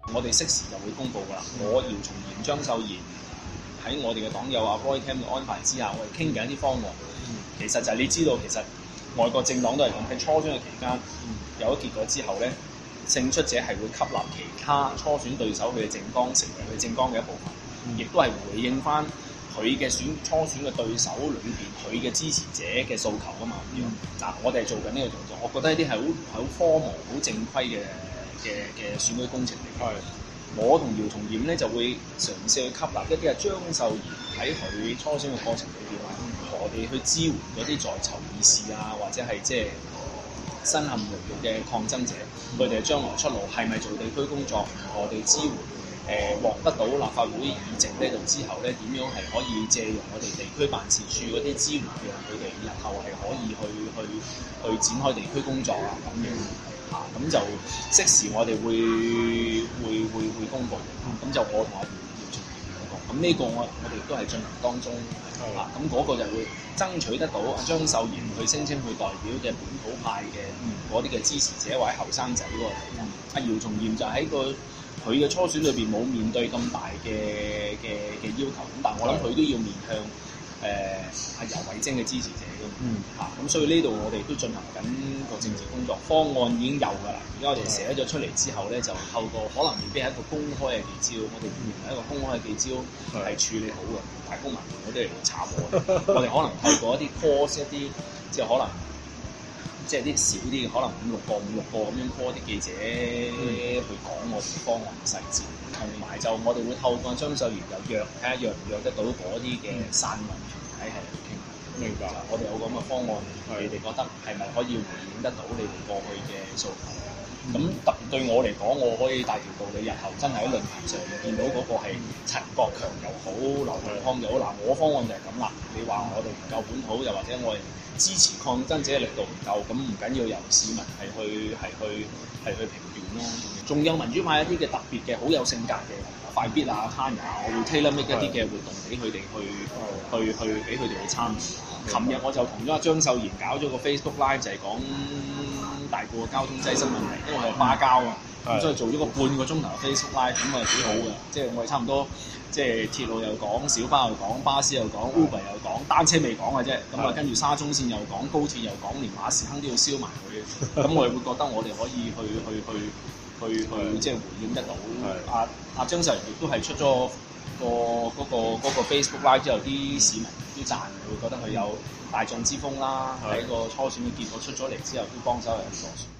我哋適時就會公佈㗎啦。我姚松炎、張秀賢喺我哋嘅黨友阿 Roy Cam 嘅安排之下，我哋傾緊一啲方案。其實就係你知道，其實外國政黨都係咁，喺初選嘅期間有咗結果之後咧，勝出者係會吸納其他初選對手佢嘅政綱，成為佢政綱嘅一部分，亦都係回應翻佢嘅初選嘅對手裏邊佢嘅支持者嘅訴求㗎嘛。嗱，我哋係做緊呢個動作，我覺得呢啲係好科模、好正規嘅選舉工程嚟嘅。我同姚松炎咧就會嘗試去吸納一啲係張秀賢喺佢初選嘅過程裏邊，何地去支援嗰啲在囚議士啊，或者係即係身陷牢獄嘅抗爭者，佢哋將來出路係咪做地區工作，何地支援？獲得到立法會議席呢度之後咧，點樣係可以借用我哋地區辦事處嗰啲資源，讓佢哋日後係可以去展開地區工作啊咁樣咁就即時我哋會公佈咁就我同阿姚松炎講，咁呢個我哋都係進行當中咁嗰個就會爭取得到阿張秀賢佢聲稱佢代表嘅本土派嘅嗰啲嘅支持者或者後生仔嗰個地方，阿姚松炎就喺佢嘅初選裏邊冇面對咁大嘅要求，咁但係我諗佢都要面向阿游蕙禎嘅支持者㗎嘛，咁所以呢度我哋都進行緊個政治工作，方案已經有㗎啦。而家我哋寫咗出嚟之後咧，就透過可能未必係一個公開嘅記招，我哋認為一個公開嘅記招係處理好嘅，大公民嗰啲嚟查我，我哋可能透過一啲 course 一啲即係可能。即係啲少啲嘅，可能五六個咁樣 call 啲記者去講我哋方案嘅細節，同埋就我哋會透過張秀賢就睇下約唔約得到嗰啲嘅散民團體係去傾。明白。我哋有咁嘅方案，你哋覺得係咪可以回應得到你哋過去嘅訴求？咁特別對我嚟講，我可以大條道理，日後真係喺論壇上面見到嗰個係陳國強又好，劉永康又好，嗱，我方案就係咁啦。你話我哋唔夠本土，又或者我哋支持抗爭者嘅力度唔夠，咁唔緊要由市民係去評斷咯。仲有民主派一啲嘅特別嘅好有性格嘅快必啊、Tanya，我會 tailor make 一啲嘅活動俾佢哋去俾佢哋去參與。琴日我就同咗阿張秀賢搞咗個 Facebook Live， 就係講大埔嘅交通擠塞問題，因為係巴交啊，咁所以做咗個半個鐘頭嘅 Facebook Live，咁啊幾好嘅。即係我哋差唔多，即係鐵路又講，小巴又講，巴士又講 ，Uber 又講，單車未講嘅啫。咁啊跟住沙中線又講，高鐵又講，連馬時亨都要燒埋佢。咁我哋會覺得我哋可以去即係回應得到。阿張秀賢亦都係出咗個 Facebook Live 之後，啲市民都讚，會覺得佢有大眾之風啦。喺個初選嘅結果出咗嚟之後，都幫手有助。